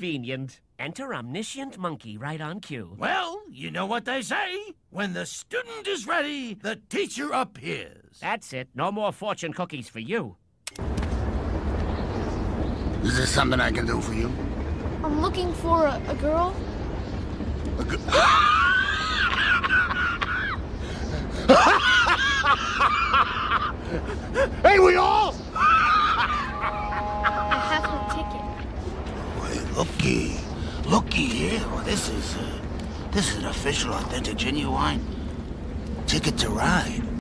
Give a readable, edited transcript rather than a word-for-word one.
convenient. Enter omniscient monkey right on cue. Well, you know what they say. When the student is ready, the teacher appears. That's it. No more fortune cookies for you. Is there something I can do for you? I'm looking for a girl. Hey, we all! I have her ticket. Wait, looky here. Well, this is an official, authentic, genuine ticket to ride.